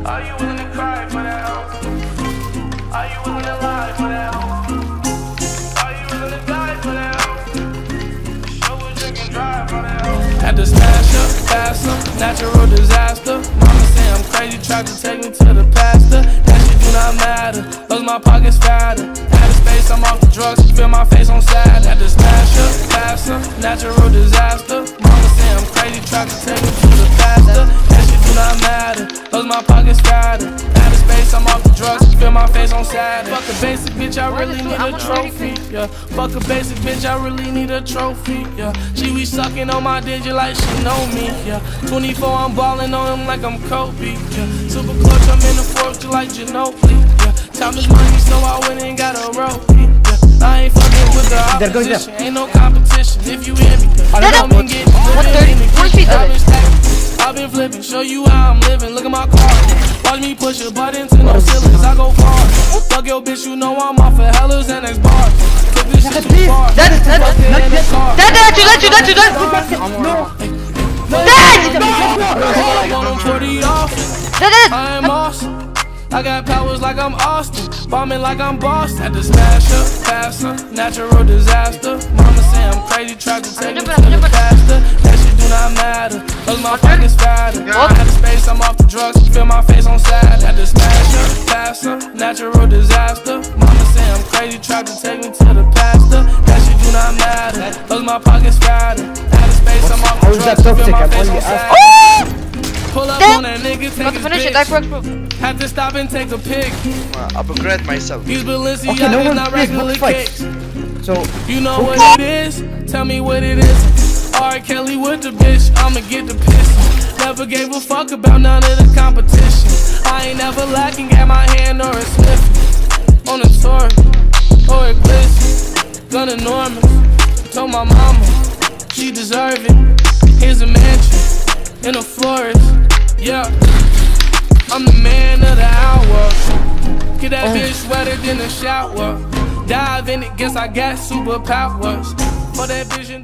Are you willing to cry for that hoe? Are you willing to lie for that hoe? Are you willing to die for that hoe? Show a drinking drive for that hoe. Had to smash up, pass up, natural disaster. Mama say I'm crazy, tried to take me to the pastor. That shit do not matter, cause my pockets fatter. Out of space, I'm off the drugs, feel my face on sad. Had to smash up, pass up, natural disaster. Mama say I'm crazy, tried to take me to the pastor. That shit do not matter, cause my pockets fatter. Out of space, I'm off the drugs, feel my face on sad. Fuck a basic bitch, I really need a trophy, yeah. Fuck a basic bitch, I really need a trophy, yeah. She be sucking on my digit like she know me, yeah. 24, I'm balling on him like I'm Kobe, yeah. Super clutch, I'm in the fourth just like Ginobili, yeah. Time is money, so I went and got a ropey, yeah. I ain't fucking with the opposition, ain't no competition. If you hear me, I've been getting I've been flipping, show you how I'm living. Look at my car, watch me push a button to no ceilings. I go far, fuck your bitch, you know I'm off of Hellas and X bars. Kick this shit too far. I am awesome. I got powers like I'm Austin, bombing like I'm Boston. Had to smash up, pass up, natural disaster. Mama say I'm crazy, tried to take me to the pastor. That shit do not matter, cause my pockets fatter. Out of space, I'm off the drugs, feel my face on sad. Had to smash up, pass up, natural disaster. Mama say I'm crazy, tried to take me to the pastor. That shit do not matter, cause my pockets fatter. Out of space, I'm off the drugs, feel my face on sad. Pull up on that nigga, take his bitch. Had to stop and take a pic. I regret myself. These Balenciagas not regular cakes. So you know what it is? Tell me what it is. R. Kelly with the bitch, I'ma get the piss. Never gave a fuck about none of the competition. I ain't never lacking, got my hand or a sniff. On a tour, or a glitch. Gun enormous. Told my mama, she deserve it. Here's a mansion in a forest. Yeah, I'm the man of the hour. Get that bitch wetter than a shower. Dive in it, guess I got superpowers. For that vision.